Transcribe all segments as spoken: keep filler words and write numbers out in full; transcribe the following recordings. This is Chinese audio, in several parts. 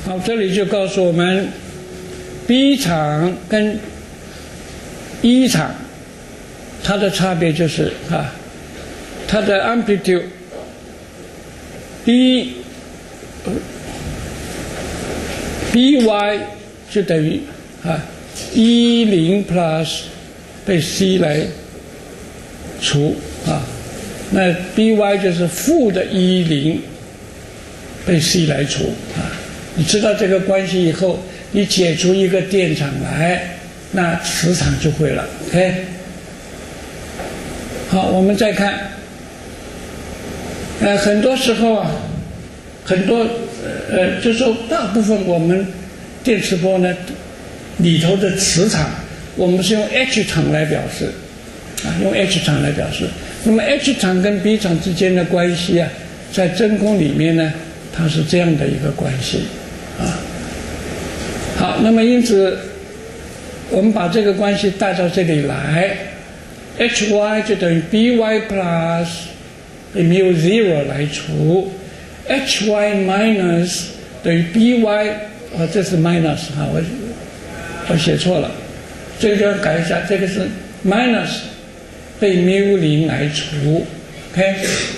好，这里就告诉我们 B 场跟 E 场它的差别就是啊，它的 amplitude B by 就等于啊 E 零 plus 被 C 来除啊，那 by 就是负的 E 零被 C 来除啊。你知道这个关系以后，你解出一个电场来，那磁场就会了。OK， 好，我们再看，呃，很多时候啊，很多呃，就说大部分我们电磁波呢里头的磁场，我们是用 H 场来表示，啊，用 H 场来表示。那么 H 场跟 B 场之间的关系啊，在真空里面呢，它是这样的一个关系。啊，好，那么因此，我们把这个关系带到这里来 ，H Y 就等于 B Y plus mu zero 来除 ，H Y minus 等于 B Y， 啊，这是 minus 哈，我我写错了，这个就要改一下，这个是 minus 被 mu 零来除 ，OK，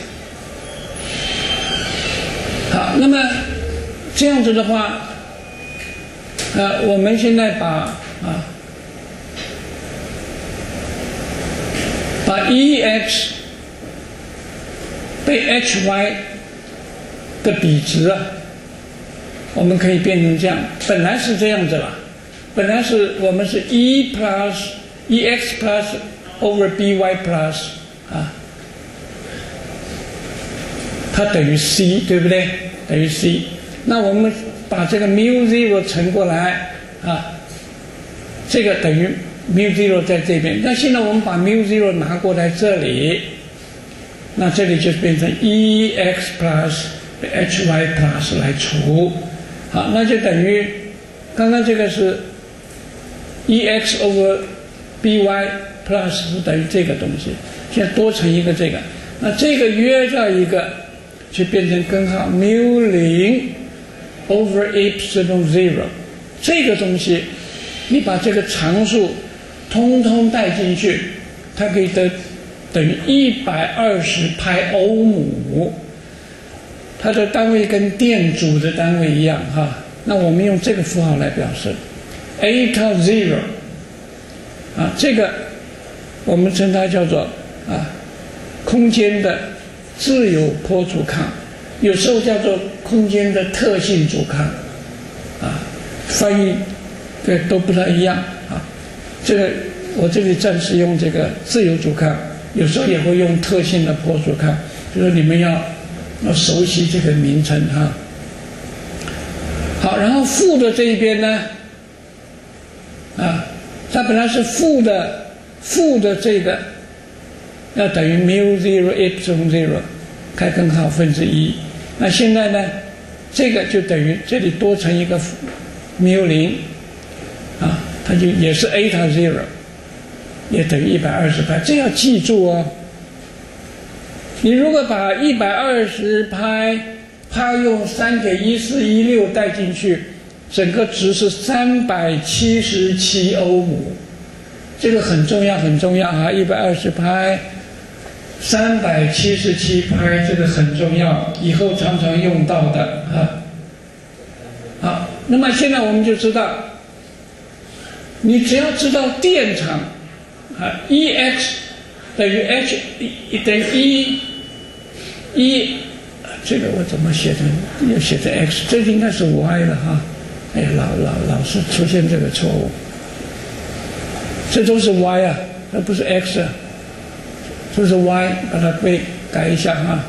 好，那么。这样子的话，呃，我们现在把啊，把 E X 被 H Y 的比值啊，我们可以变成这样。本来是这样子了，本来是我们是 E plus E X plus over B Y plus 啊，它等于 C， 对不对？等于 C。那我们把这个 mu zero 乘过来啊，这个等于 mu zero 在这边。那现在我们把 mu zero 拿过来这里，那这里就变成 E X plus H Y plus 来除，好，那就等于刚刚这个是 E X over B Y plus 是等于这个东西，现在多乘一个这个，那这个约掉一个，就变成根号 mu 零。over epsilon zero， 这个东西，你把这个常数通通带进去，它可以得等于一百二十拍欧姆，它的单位跟电阻的单位一样哈。那我们用这个符号来表示 eta zero， 啊，这个我们称它叫做啊空间的自由波阻抗。有时候叫做空间的特性阻抗，啊，翻译对都不太一样啊。这个我这里暂时用这个自由阻抗，有时候也会用特性的波阻抗，就是你们要要熟悉这个名称哈。好，然后负的这一边呢，啊，它本来是负的，负的这个要等于 mu zero epsilon zero， 开根号分之一。那现在呢，这个就等于这里多乘一个 mu 零，啊，它就也是 eta zero， 也等于一百二十拍，这要记住哦。你如果把一百二十拍，它用三点一四一六带进去，整个值是三百七十七欧姆，这个很重要很重要啊！一百二十拍。三百七十七拍，这个很重要，以后常常用到的啊。好，那么现在我们就知道，你只要知道电场啊 ，E X 等于 H 等于 E E， 这个我怎么写成又写成 X， 这应该是 Y 了哈。哎呀，老老老是出现这个错误，这都是 Y 啊，那不是 X 啊。这是 y， 把它背改一下哈。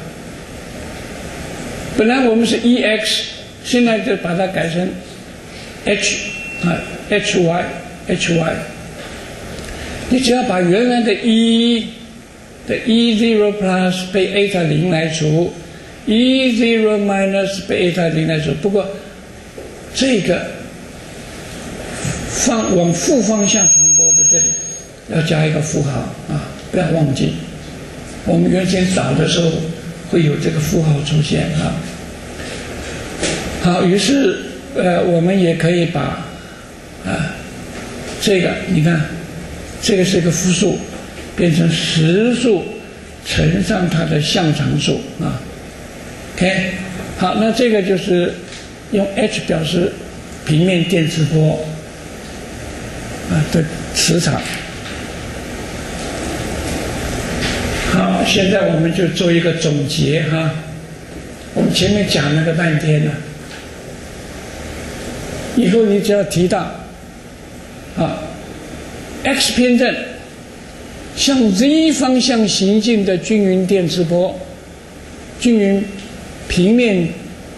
本来我们是 E X， 现在就把它改成 H 啊 H Y H Y。你只要把原来的 E 的 E zero plus 被 eta 零来除 ，E zero minus 被 eta 零来除。不过这个方往负方向传播的这里要加一个符号啊，不要忘记。我们原先找的时候会有这个符号出现啊。好，于是呃，我们也可以把啊这个你看，这个是一个复数，变成实数乘上它的向长数啊。OK， 好，那这个就是用 H 表示平面电磁波啊的磁场。好，现在我们就做一个总结哈。我们前面讲了个半天了，以后你只要提到啊 X 偏振向 Z 方向行进的均匀电磁波，均匀平面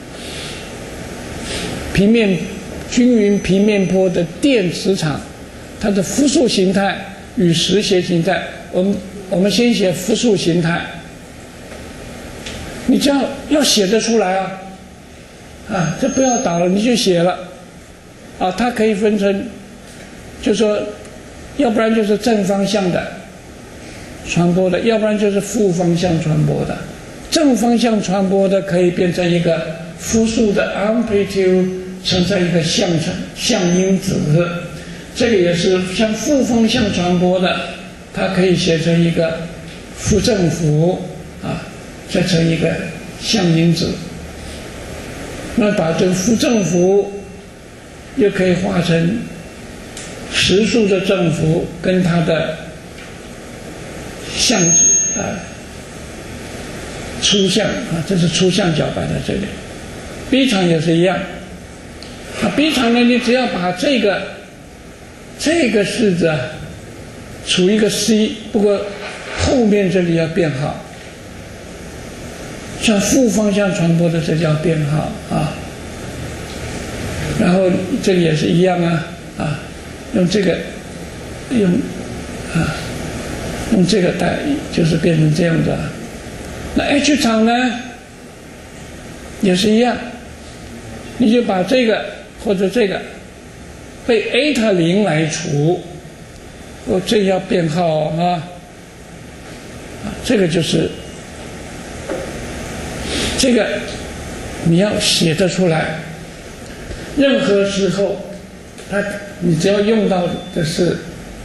平面均匀平面波的电磁场，它的复数形态与实谐形态，我们我们先写复数形态，你这样要写得出来啊，啊，这不要倒了，你就写了，啊，它可以分成，就说，要不然就是正方向的传播的，要不然就是负方向传播的。正方向传播的可以变成一个复数的 amplitude 乘上一个相乘相因子，这个也是向负方向传播的，它可以写成一个负正负啊，再乘一个相因子。那把这个负正负又可以化成实数的正负跟它的相啊粗项啊，这是粗项角摆在这里。B 场也是一样，啊 B 场呢，你只要把这个这个式子啊除一个 C， 不过后面这里要变号，向负方向传播的这叫变号啊。然后这里也是一样啊啊，用这个用啊用这个带，就是变成这样的。那 H 场呢也是一样，你就把这个或者这个被 A 塔零来除，哦，这要变号啊，这个就是这个你要写得出来。任何时候，它你只要用到的是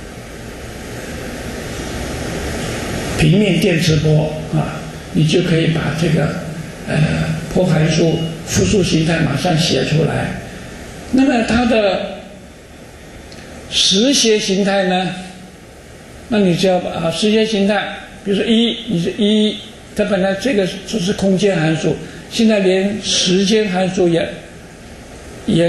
平面电磁波啊，你就可以把这个呃波函数复数形态马上写出来。那么它的实谐形态呢？那你只要把实谐形态，比如说一，你是一，它本来这个只是空间函数，现在连时间函数也也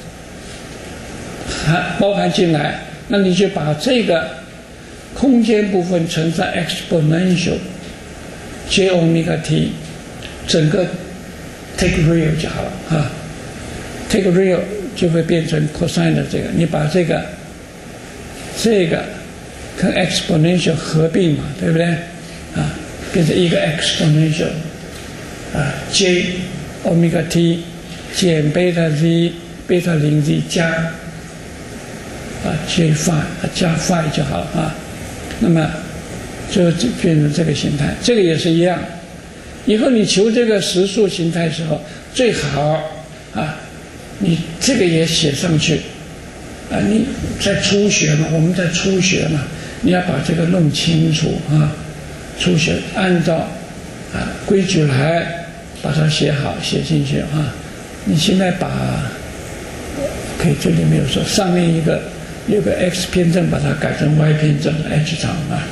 含包含进来，那你就把这个空间部分乘上 exponential j omega t， 整个 take real 就好了啊 ，take real 就会变成 cosine 的这个，你把这个这个跟 exponential 合并嘛，对不对？啊，变成一个 exponential 啊 j omega t 减贝塔 z 贝塔零 z 加啊 j phi 加 phi 就好啊。那么就变成这个形态，这个也是一样。以后你求这个实数形态的时候，最好啊，你这个也写上去啊。你在初学嘛，我们在初学嘛，你要把这个弄清楚啊。初学按照啊规矩来把它写好，写进去啊。你现在把可以这里没有说，上面一个有个 X 偏振，把它改成 Y 偏振 H 场啊。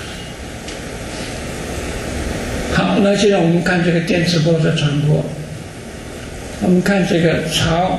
好，那现在我们看这个电磁波的传播，我们看这个朝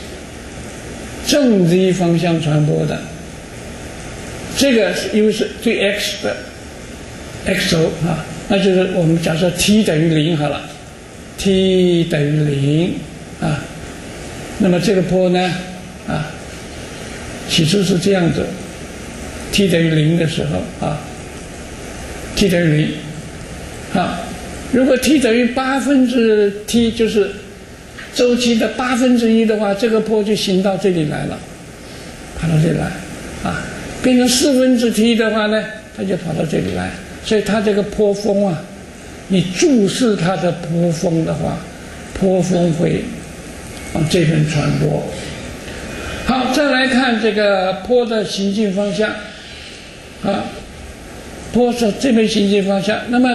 正 Z 方向传播的，这个因为是对 X 的 X 轴啊，那就是我们假设 T 等于零好了 ，T 等于零啊，那么这个波呢啊，起初是这样子 ，T 等于零的时候啊 ，T 等于零。啊，如果 t 等于八分之 t， 就是周期的八分之一的话，这个波就行到这里来了，跑到这里来，啊，变成四分之 t 的话呢，它就跑到这里来。所以它这个波峰啊，你注视它的波峰的话，波峰会往这边传播， 好，再来看这个波的行进方向，啊，波是这边行进方向。那么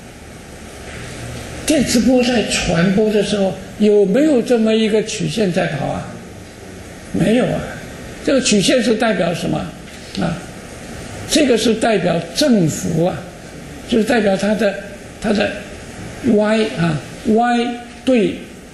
电磁波在传播的时候，有没有这么一个曲线在跑啊？没有啊。这个曲线是代表什么啊？这个是代表振幅啊，就是代表它的它的 y 啊 y 对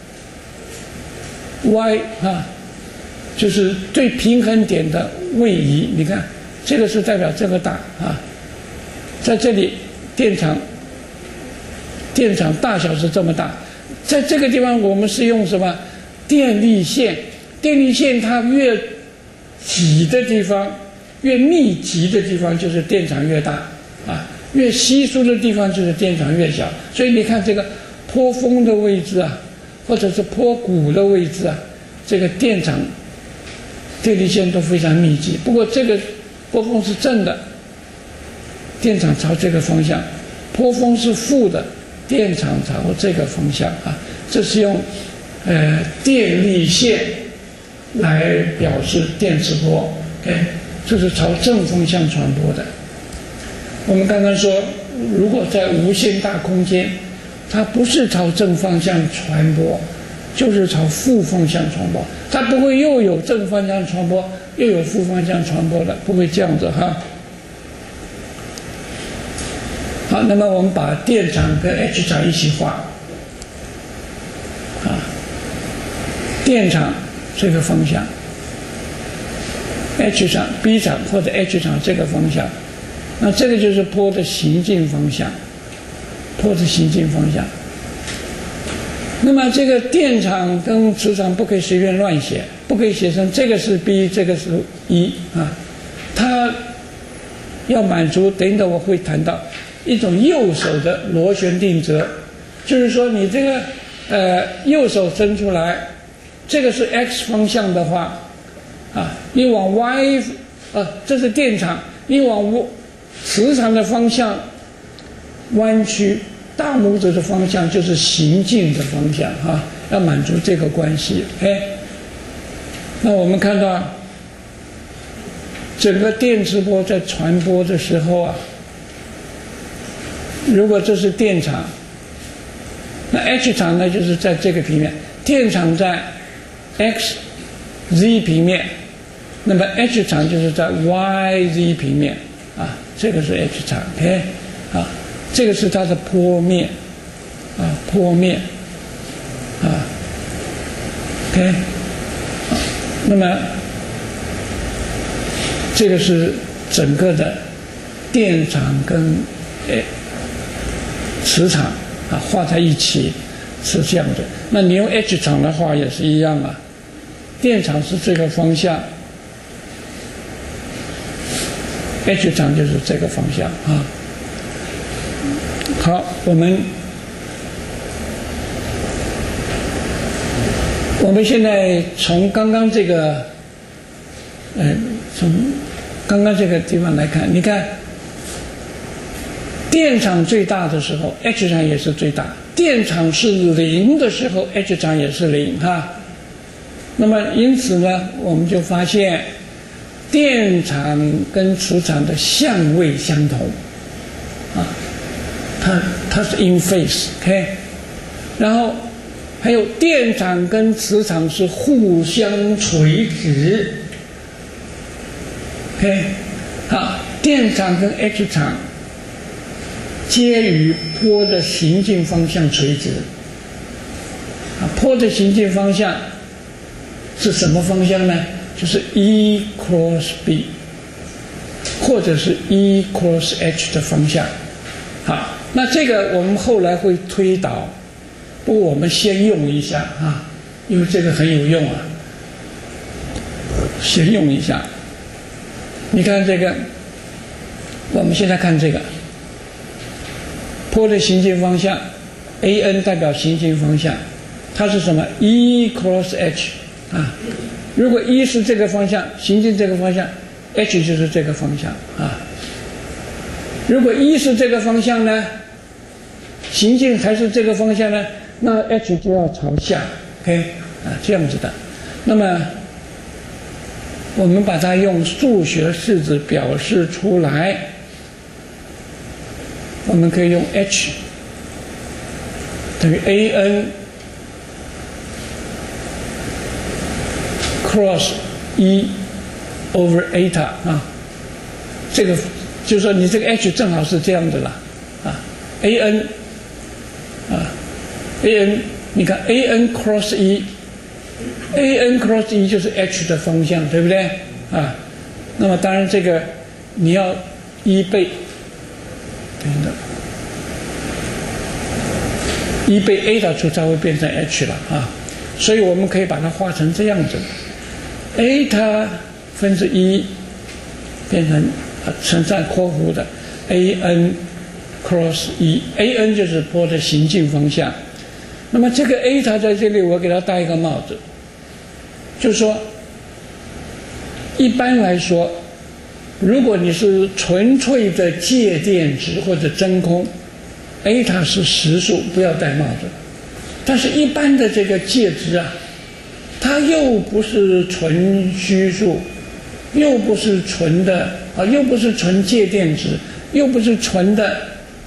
y 啊，就是对平衡点的位移。你看，这个是代表这个大啊，在这里电场电场大小是这么大，在这个地方我们是用什么电力线？电力线它越挤的地方，越密集的地方就是电场越大啊，越稀疏的地方就是电场越小。所以你看这个波峰的位置啊，或者是波谷的位置啊，这个电场电力线都非常密集。不过这个波峰是正的，电场朝这个方向；波峰是负的，电场朝这个方向啊。这是用呃电力线来表示电磁波 ，OK， 这是朝正方向传播的。我们刚刚说，如果在无限大空间，它不是朝正方向传播，就是朝负方向传播，它不会又有正方向传播，又有负方向传播的，不会这样子哈。好，那么我们把电场跟 H 场一起画，啊，电场这个方向 ，H 场、B 场或者 H 场这个方向，那这个就是波的行进方向，波的行进方向。那么这个电场跟磁场不可以随便乱写，不可以写成这个是 B， 这个是一啊，它要满足，等一等我会谈到一种右手的螺旋定则，就是说你这个呃右手伸出来。这个是 x 方向的话，啊，你往 y， 呃，这是电场，你往磁场的方向弯曲，大拇指的方向就是行进的方向啊，要满足这个关系。哎，那我们看到整个电磁波在传播的时候啊，如果这是电场，那 H 场呢就是在这个平面，电场在X Z 平面，那么 H 场就是在 Y Z 平面啊，这个是 H 场 ，OK 啊，这个是它的波面啊，波面啊 ，OK 啊，那么这个是整个的电场跟诶磁场啊画在一起是这样的。那你用 H 场的话也是一样啊。电场是这个方向 ，H 场就是这个方向啊。好，我们我们现在从刚刚这个，呃，从刚刚这个地方来看，你看，电场最大的时候 ，H 场也是最大；电场是零的时候 ，H 场也是零哈。那么因此呢，我们就发现电场跟磁场的相位相同啊，它它是 in phase，OK， 然后还有电场跟磁场是互相垂直 ，OK， 好，电场跟 H 场皆与波的行进方向垂直啊，波的行进方向是什么方向呢？就是 E cross B， 或者是 E cross H 的方向。好，那这个我们后来会推导，不过我们先用一下啊，因为这个很有用啊，先用一下。你看这个，我们现在看这个波的行进方向 ，A N 代表行进方向，它是什么 ？E cross H。啊，如果一是这个方向，行进这个方向 ，H 就是这个方向啊。如果一是这个方向呢，行进还是这个方向呢，那 H 就要朝下 ，OK 啊，这样子的。那么我们把它用数学式子表示出来，我们可以用 H 等于 A N cross 一 over eta 啊，这个就是说你这个 H 正好是这样的啦啊 ，A N 啊 A N 你看 A N cross 一 A N cross 一就是 H 的方向，对不对啊？那么当然这个你要一倍，等等，一倍 eta 除才会变成 H 了啊，所以我们可以把它画成这样子 ，eta 分之一变成啊乘上括弧的 A N cross 一 ，A N 就是波的行进方向。那么这个 eta 在这里我给它戴一个帽子，就是说，一般来说，如果你是纯粹的介电子或者真空 ，eta 是实数，不要戴帽子。但是一般的这个介质啊，它又不是纯虚数，又不是纯的啊，又不是纯介电子，又不是纯的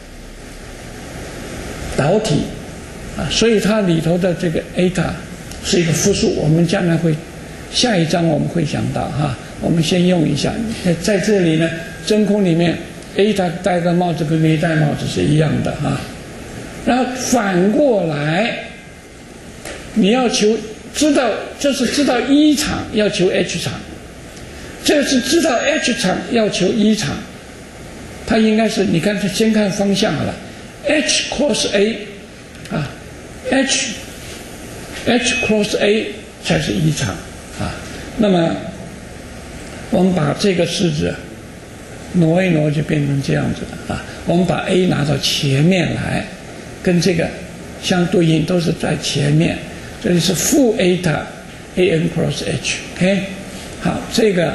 导体。啊，所以它里头的这个 eta 是一个复数，我们将来会下一章我们会讲到哈。我们先用一下，在这里呢，真空里面 eta 戴个帽子跟没戴帽子是一样的哈。然后反过来，你要求知道，这是知道一场要求 H 场，这是知道 H 场要求一场，它应该是你看，先看方向好了 ，H cross A 啊。H H cross A 才是一场啊，那么我们把这个式子挪一挪，就变成这样子的啊。我们把 A 拿到前面来，跟这个相对应，都是在前面。这里是负 eta A N cross H，OK， 好，这个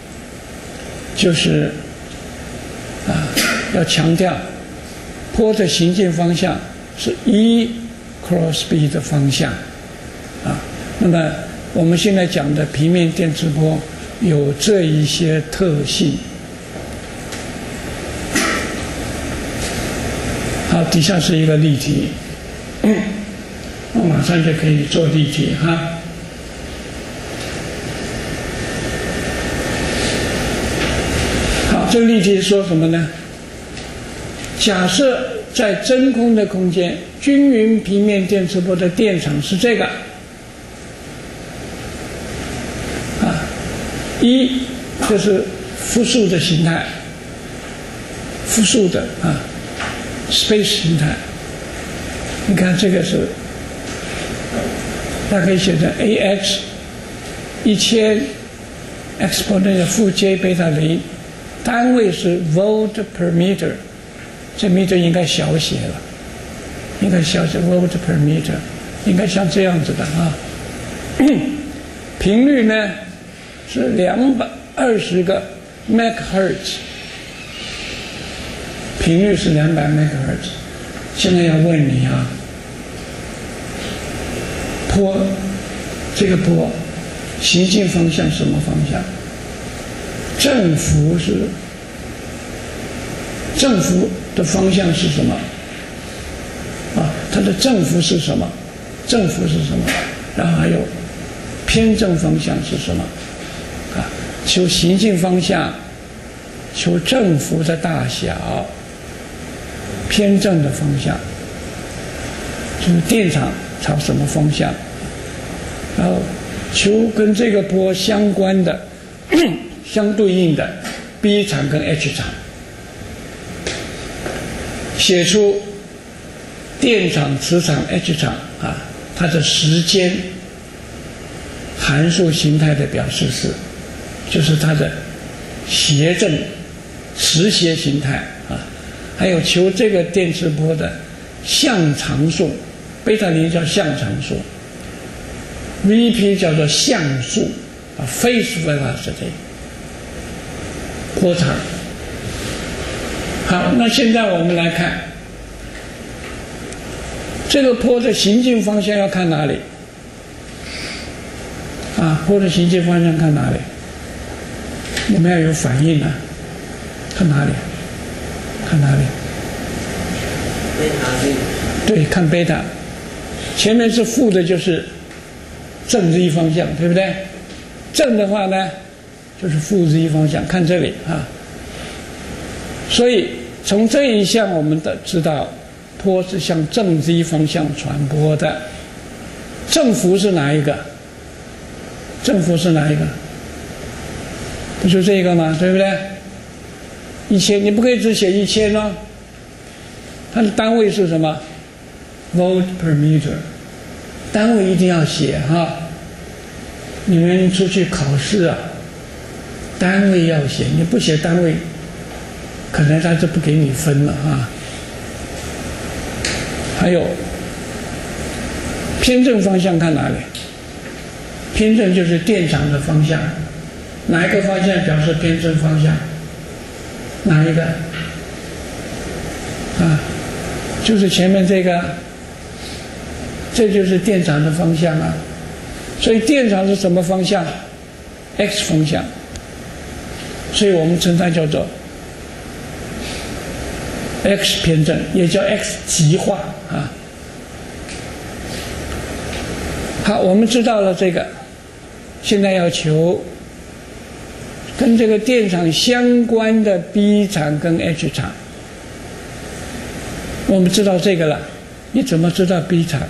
就是啊，要强调波的行进方向是一。cross B 的方向，啊，那么我们现在讲的平面电磁波有这一些特性。好，底下是一个例题，嗯，我马上就可以做例题哈。好，这个例题说什么呢？假设在真空的空间，均匀平面电磁波的电场是这个，啊，一就是复数的形态，复数的啊 ，space 形态。你看这个是，它可以写成 A X 一千 exponent 负 j 贝塔零，单位是 volt per meter。这 meter 应该小写了，应该小写 volt per meter， 应该像这样子的啊。频率呢是两百二十个 megahertz， 频率是两百 megahertz。现在要问你啊，波这个波行进方向什么方向？振幅是振幅的方向是什么？啊，它的振幅是什么？振幅是什么？然后还有偏振方向是什么？啊，求行进方向，求振幅的大小，偏振的方向，就是电场朝什么方向？然后求跟这个波相关的、相对应的 B 场跟 H 场。写出电场、磁场、H 场啊，它的时间函数形态的表示式，就是它的谐振时谐形态啊，还有求这个电磁波的相常数，贝塔零叫相常数 ，V P 叫做相数啊 ，phase velocity 波长。好，那现在我们来看这个波的行进方向要看哪里？啊，波的行进方向看哪里？ 你们要有反应啊！看哪里？看哪里？ 贝塔是。 对，看贝塔。前面是负的，就是正 z 方向，对不对？正的话呢，就是负 z 方向。看这里啊。所以从这一项，我们的知道波是向正 z 方向传播的。正负是哪一个？正负是哪一个？不就这个吗？对不对？一千，你不可以只写一千哦。它的单位是什么 ？volt per meter， 单位一定要写哈。你们出去考试啊，单位要写，你不写单位，可能他就不给你分了哈。还有偏正方向看哪里？偏正就是电场的方向，哪一个方向表示偏正方向？哪一个？啊，就是前面这个，这就是电场的方向啊。所以电场是什么方向 ？X 方向。所以我们称它叫做 X 偏正，也叫 X 极化啊。好，我们知道了这个，现在要求跟这个电场相关的 B 场跟 H 场。我们知道这个了，你怎么知道 B 场？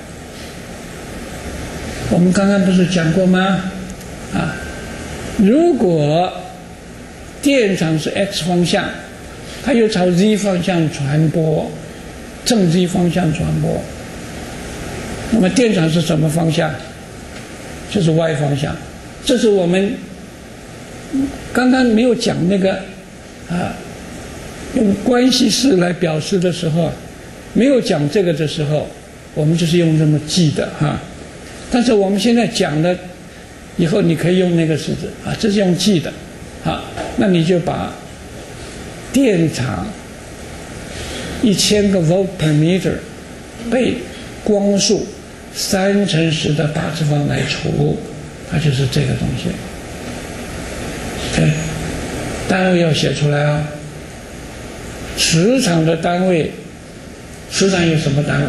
我们刚刚不是讲过吗？啊，如果电场是 X 方向，它又朝 Z 方向传播，正 Z 方向传播，那么电场是什么方向？就是 Y 方向。这是我们刚刚没有讲那个啊，用关系式来表示的时候，没有讲这个的时候，我们就是用这么记的哈。但是我们现在讲了以后，你可以用那个式子啊，这是用记的啊。那你就把电场一千个 volt per meter 被光速三乘十的八次方来除，它就是这个东西。对，单位要写出来啊。磁场的单位，磁场有什么单位？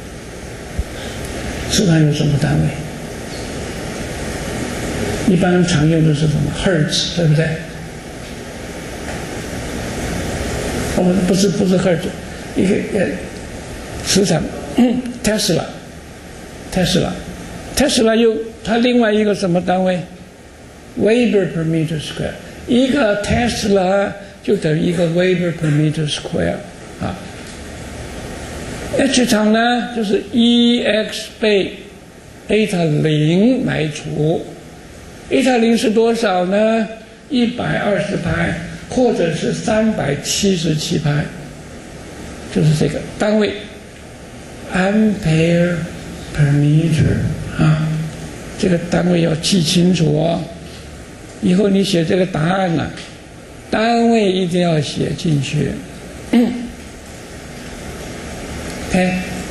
磁场有什么单位？一般常用的是什么？赫兹，对不对？哦，不是不是赫兹，一个呃，磁场，特斯拉，特斯拉，特斯拉有它另外一个什么单位 ？Weber per meter square， 一个特斯拉就等于一个 Weber per meter square 啊。H 场呢，就是 E x 被 eta 零来除 ，eta 零是多少呢？一百二十拍，或者是三百七十七拍，就是这个单位 ，ampere per meter 啊，这个单位要记清楚哦。以后你写这个答案呢、啊，单位一定要写进去。OK，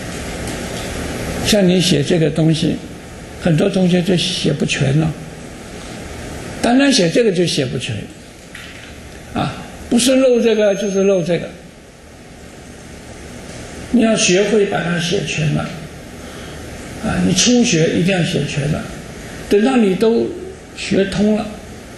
像你写这个东西，很多同学就写不全了。单单写这个就写不全，啊，不是漏这个就是漏这个。你要学会把它写全了，啊，你初学一定要写全了，等到你都学通了，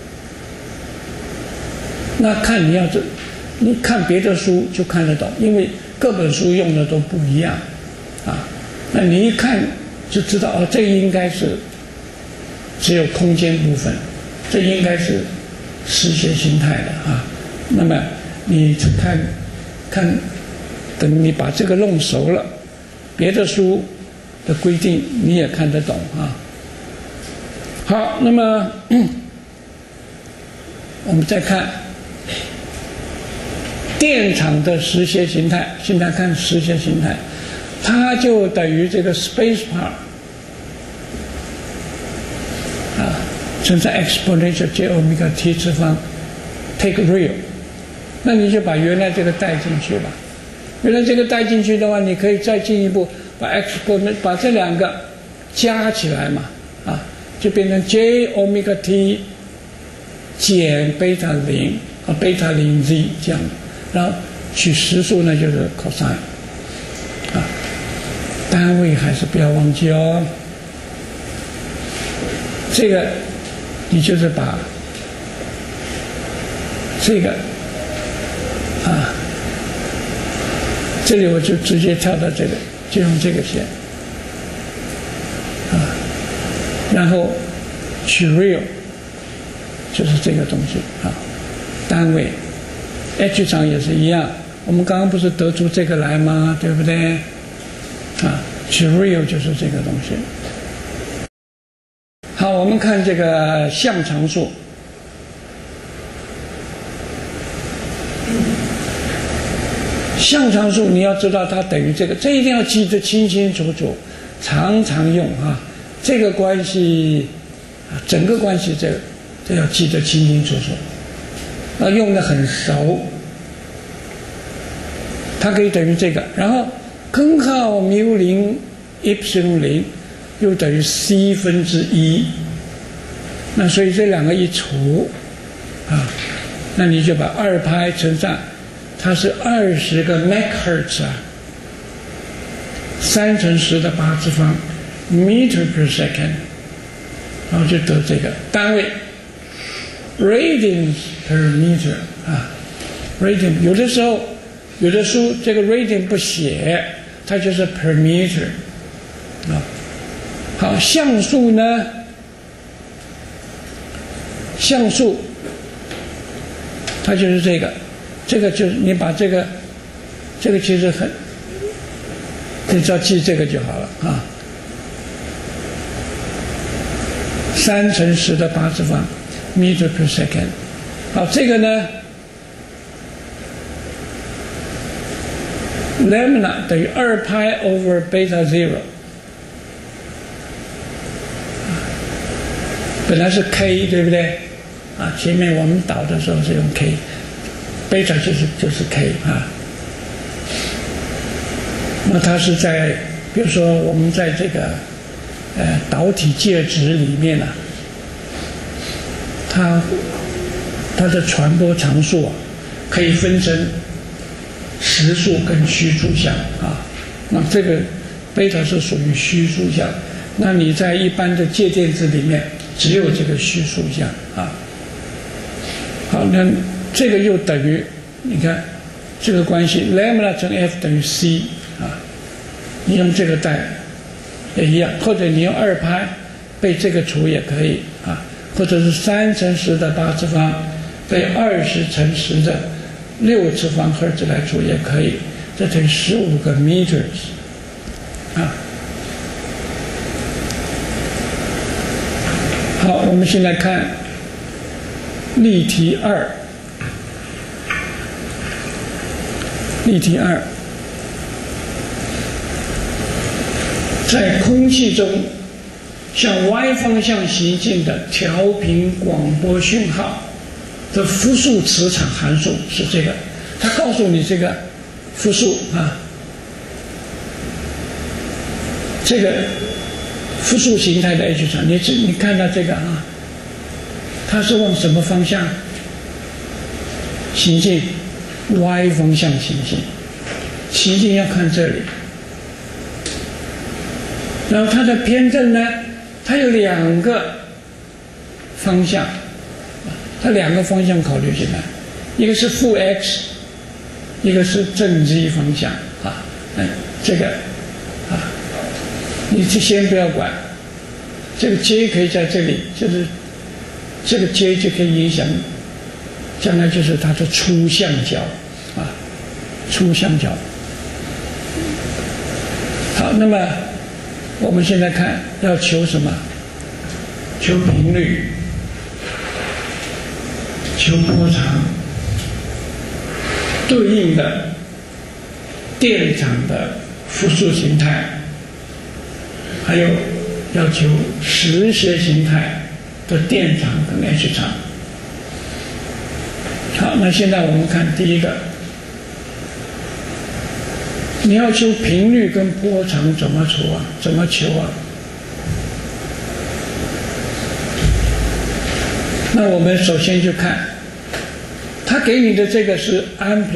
那看你要这，你看别的书就看得懂，因为各本书用的都不一样，啊，那你一看就知道哦，这应该是只有空间部分，这应该是实学形态的啊。那么你看看，等你把这个弄熟了，别的书的规定你也看得懂啊。好，那么、嗯、我们再看电场的实谐形态，现在看实谐形态，它就等于这个 space part 啊，乘上 exponential j omega t 次方 take real， 那你就把原来这个带进去吧。原来这个带进去的话，你可以再进一步把 exponent 把这两个加起来嘛，啊，就变成 j omega t 减贝塔零啊贝塔零 z 这样的，然后取实数呢就是 cosine 啊，单位还是不要忘记哦。这个你就是把这个啊，这里我就直接跳到这个，就用这个线啊，然后取 real 就是这个东西啊，单位 h 场也是一样，我们刚刚不是得出这个来吗？对不对？啊，取 real 就是这个东西。好，我们看这个项常数。项常数你要知道它等于这个，这一定要记得清清楚楚，常常用啊。这个关系啊，整个关系这个这要记得清清楚楚，要用得很熟。它可以等于这个，然后根号缪零 epsilon 零又等于 c 分之一，那所以这两个一除啊，那你就把二派乘上。它是二十个 megahertz 啊，三乘十的八次方 meter per second， 然后就得这个单位 radians per meter 啊 ，radian 有的时候有的书这个 radian 不写，它就是 per meter 啊。好，像素呢？像素它就是这个。这个就是你把这个，这个其实很，你只要记这个就好了啊。三乘十的八次方 meter per second。好，这个呢 ，lambda 等于二派 over beta zero。本来是 k 对不对？啊，前面我们导的时候是用 k。贝塔就是就是 k 啊，那它是在，比如说我们在这个呃导体介质里面啊，它它的传播常数啊，可以分成实数跟虚数项啊。那这个贝塔是属于虚数项，那你在一般的介电子里面只有这个虚数项啊。好，那这个又等于，你看这个关系 lambda 乘 f 等于 c 啊，你用这个代也一样，或者你用二派被这个除也可以啊，或者是三乘十的八次方被二十乘十的六次方赫兹来除也可以，这等于十五个 meters 啊。好，我们现在看例题二。例题二，在空气中向 y 方向行进的调频广播讯号的复数磁场函数是这个，它告诉你这个复数啊，这个复数形态的 H 场，你你看到这个啊，它是往什么方向行进？ y 方向行进，行进要看这里。然后它的偏振呢，它有两个方向，它两个方向考虑进来，一个是负 x， 一个是正 z 方向啊。嗯，这个啊，你先不要管，这个 j 可以在这里，就是这个 j 就可以影响。 将来就是它的粗相角啊，粗相角。好，那么我们现在看要求什么？求频率，求波长，对应的电场的复数形态，还有要求实谐形态的电场跟 H 场。 好，那现在我们看第一个，你要求频率跟波长怎么求啊？怎么求啊？ 那我们首先就看，他给你的这个是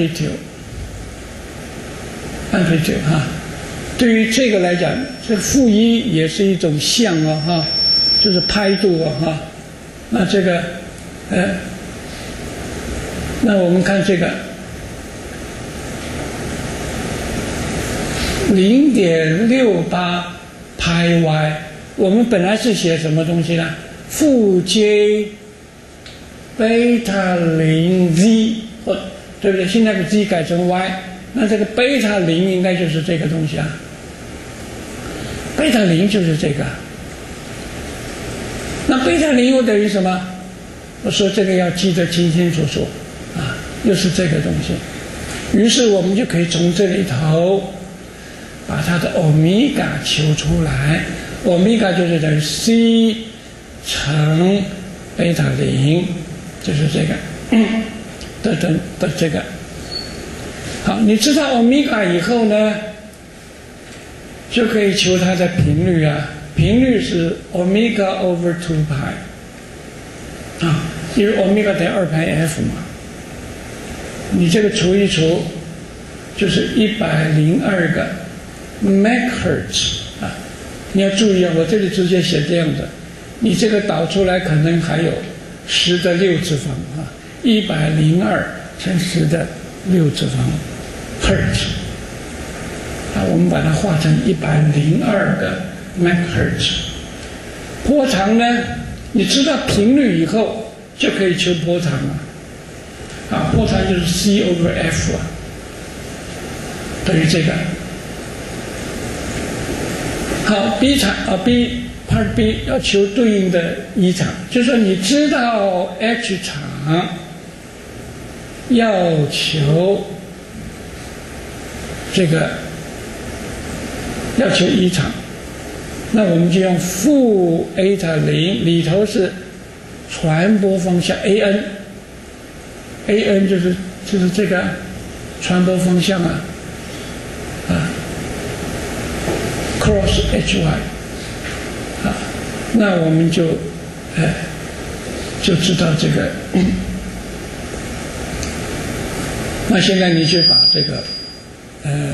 amplitude，amplitude 哈。对于这个来讲，这负一也是一种像哦哈，就是拍度哦哈。那这个，呃，那我们看这个零点六八拍 y， 我们本来是写什么东西呢？负 j 贝塔零 z， 或对不对？现在把 z 改成 y， 那这个贝塔零应该就是这个东西啊。贝塔零就是这个，那贝塔零又等于什么？我说这个要记得清清楚楚啊，又是这个东西。于是我们就可以从这里头把它的欧米伽求出来，欧米伽就是等于 c 乘贝塔零，就是这个的的的这个。好，你知道欧米伽以后呢？就可以求它的频率啊，频率是 omega over two pi 啊，因为 omega 等于二派 f 嘛，你这个除一除就是一百零二个 megahertz 啊，你要注意啊，我这里直接写这样的，你这个导出来可能还有十的六次方啊，一百零二乘十的六次方 hertz。啊，我们把它化成一百零二个 megahertz。波长呢，你知道频率以后就可以求波长了。啊，波长就是 c over f 啊，等于这个。好 ，b 场啊 ，b part b 要求对应的一场，就是说你知道 h 场要求这个。要求一场，那我们就用负 a 塔零，里头是传播方向 a n，a n 就是就是这个传播方向啊，啊 ，cross h y， 啊，那我们就哎就知道这个，嗯，那现在你就把这个呃。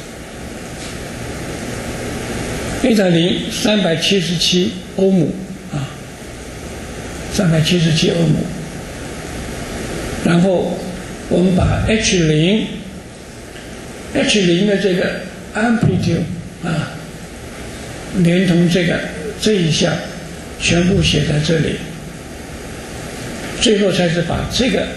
贝塔零三百七十七欧姆啊，三百七十七欧姆。然后我们把 H 零 H 零的这个 amplitude 啊，连同这个这一项全部写在这里，最后才是把这个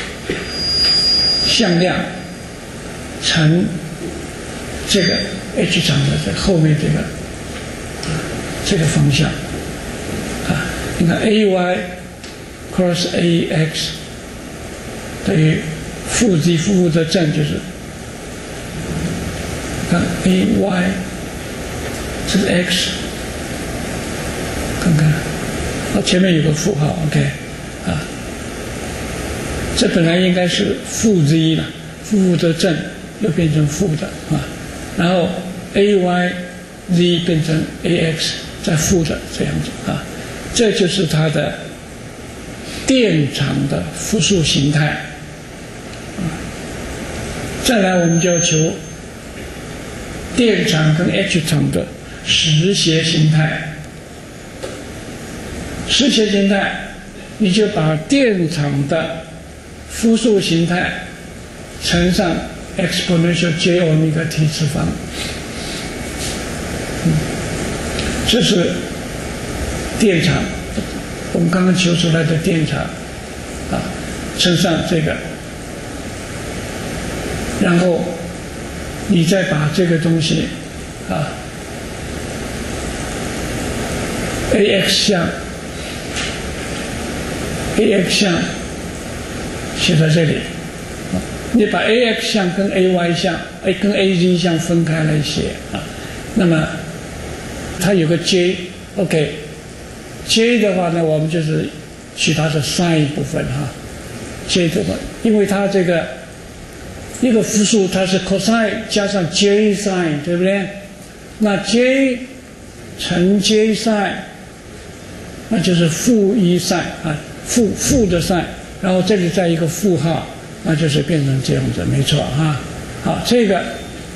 向量乘这个 H 场的这后面这个。这个方向啊，你看 a y cross a x 等于负 z 负的正就是，看 a y 这是 x， 看看，哦前面有个负号 ，OK 啊，这本来应该是负 z 了，负的正又变成负的啊，然后 a y z 变成 a x。在负的这样子啊，这就是它的电场的复数形态啊。再来，我们就要求电场跟 H 场的实谐形态。实谐形态，你就把电场的复数形态乘上 exponential j omega t 次方。嗯这是电场，我们刚刚求出来的电场啊，乘上这个，然后你再把这个东西啊 ，A x 项 ，A x 项写在这里，你把 A x 项跟 A y 项、A 跟 A z 项分开来写啊，那么。它有个 j，OK，j 的话呢，我们就是取它的 sin 部分哈 ，j 的话，因为它这个一个复数它是 cosine 加上 j sin， 对不对？那 j 乘 j sin， 那就是负一 sin 啊， 负负的 sin， 然后这里再一个负号，那就是变成这样子，没错哈。好，这个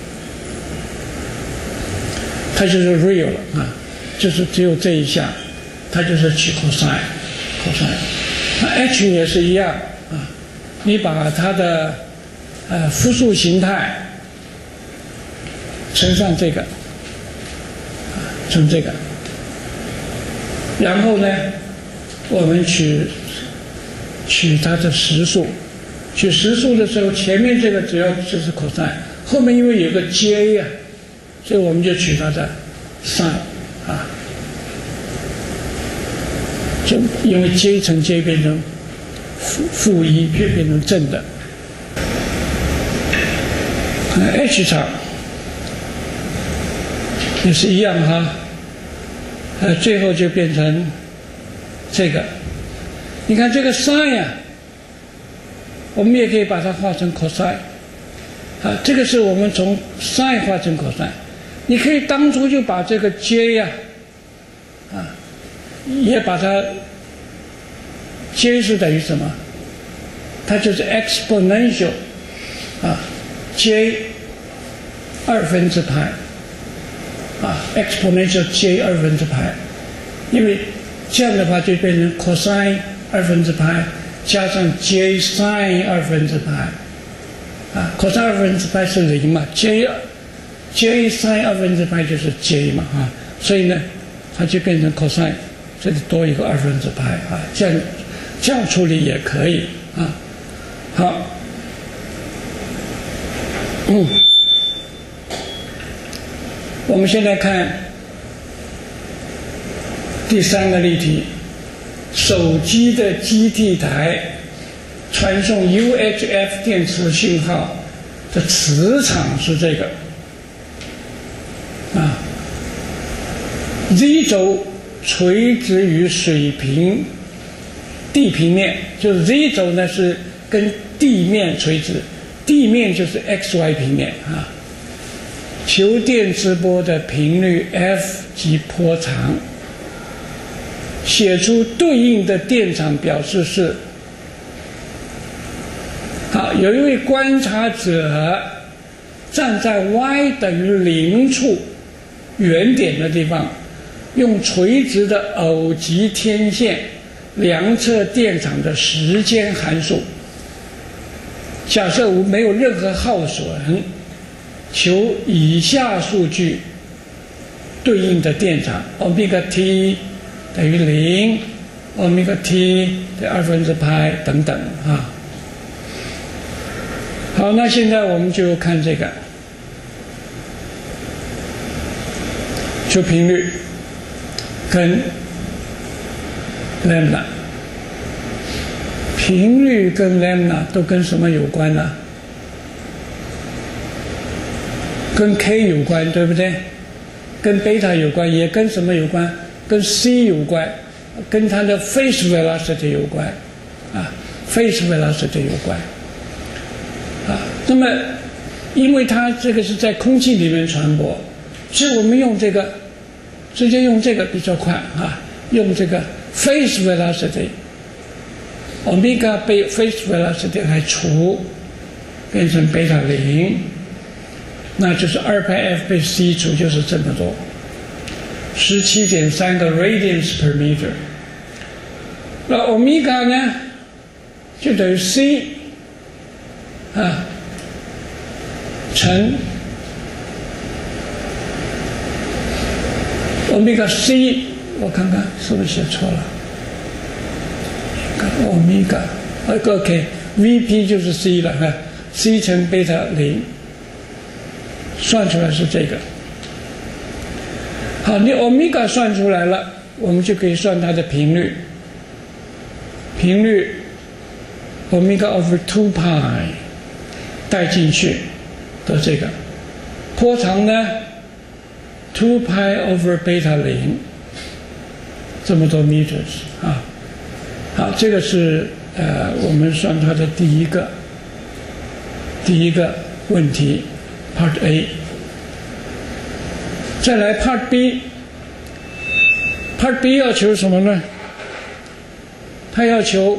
它就是 real 了啊，就是只有这一下，它就是取 cosine，cosine。那 h 也是一样啊，你把它的呃复数形态乘上这个，啊，乘这个，然后呢，我们取取它的实数。取实数的时候，前面这个只要就是 cosine， 后面因为有个 j 呀、啊，所以我们就取它的 sin 啊，就因为 j 乘 j 变成负负一，变变成正的。h 场也是一样哈，呃，最后就变成这个。你看这个 sin 呀、啊。我们也可以把它画成 cosine， 啊，这个是我们从 sin 画成 cosine。你可以当初就把这个 j 呀、啊，啊，也把它 j 是等于什么？它就是 exponential， 啊 ，j 二分之派，啊 ，exponential j 二分之派，因为这样的话就变成 cosine 二分之派。加上 j sin 二分之派，啊 ，cos 二分之派是零嘛 ，j j sin 二分之派就是 j 嘛，啊，所以呢，它就变成 cosine， 这里多一个二分之派啊，这样这样处理也可以啊。好，嗯，我们现在看第三个例题。手机的基地台传送 U H F 电磁信号的磁场是这个啊 ，z 轴垂直于水平地平面，就是 z 轴呢是跟地面垂直，地面就是 x y 平面啊。求电磁波的频率 f 及波长。写出对应的电场表示是。好，有一位观察者站在 y 等于零处原点的地方，用垂直的偶极天线量测电场的时间函数。假设没有任何耗损，求以下数据对应的电场 omega t。等于零，欧米伽 t 的二分之派等等啊。好，那现在我们就看这个，求频率跟 lambda， 频率跟 lambda 都跟什么有关呢？跟 k 有关，对不对？跟贝塔有关，也跟什么有关？跟 c 有关，跟它的 phase velocity 有关，啊 ，phase velocity 有关，啊，那么因为它这个是在空气里面传播，所以我们用这个，直接用这个比较快啊，用这个 phase velocity， omega 被 phase velocity 来除，变成贝塔零，那就是二派 f 被 c 除就是这么多。十七点三个 radians per meter， 那欧米伽呢，就等于 c 啊乘欧米伽 c， 我看看是不是写错了？欧米伽 ，OK，Vp 就是 c 了哈 ，c 乘贝塔零，算出来是这个。好，你欧米伽算出来了，我们就可以算它的频率。频率欧米伽 over two pi 带进去的这个，波长呢 two pi over 贝塔零，这么多 meters 啊。好，这个是呃我们算它的第一个第一个问题 Part A。再来 Part B，Part B 要求什么呢？ 它要求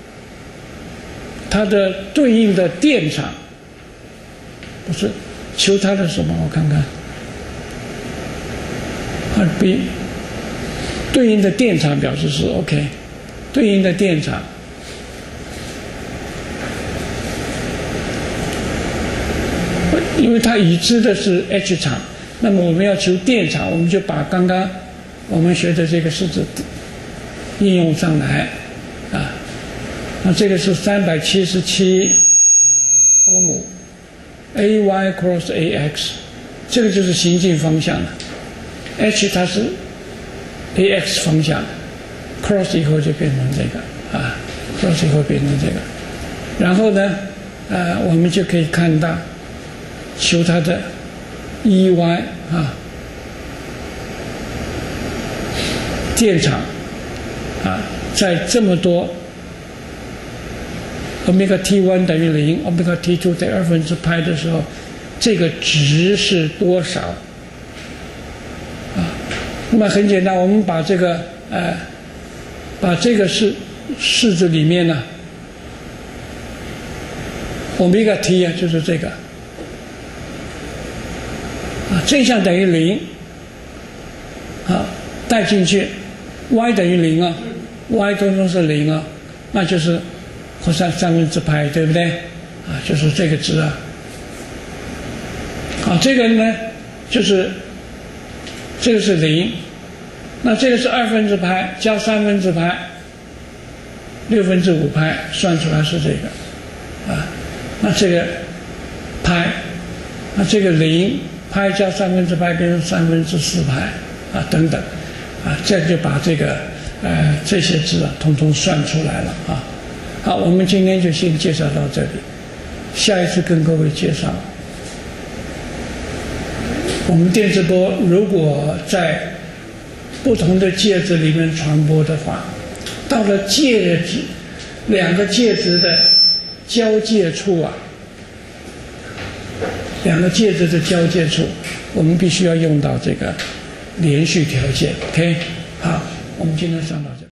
它的对应的电场，不是求它的什么？我看看，啊，比对应的电场表示是 OK， 对应的电场。因为它已知的是 H 场，那么我们要求电场，我们就把刚刚我们学的这个式子应用上来啊。那这个是三百七十七欧姆 ，A Y cross A X， 这个就是行进方向的 ，H 它是 A X 方向的 ，cross 以后就变成这个啊 ，cross 以后变成这个，然后呢，呃，我们就可以看到。求它的 E Y 啊，电场啊，在这么多 omega T 一 等于零 ，omega T 二等于二分之派的时候，这个值是多少？啊，那么很简单，我们把这个呃，把这个式式子里面呢 ，omega T 啊，就是这个。啊，正向等于零，啊，带进去 ，y 等于零啊 ，y 通通是零啊，那就是扩散三分之派，对不对？啊，就是这个值啊。好，这个呢，就是这个是零，那这个是二分之派加三分之派，六分之五派，算出来是这个，啊，那这个派，那这个零。派加三分之派变成三分之四派啊，等等，啊，这就把这个呃这些值啊，统统算出来了啊。好，我们今天就先介绍到这里，下一次跟各位介绍。我们电磁波如果在不同的介质里面传播的话，到了介质两个介质的交界处啊。两个介质的交界处，我们必须要用到这个连续条件。OK， 好，我们今天上到这。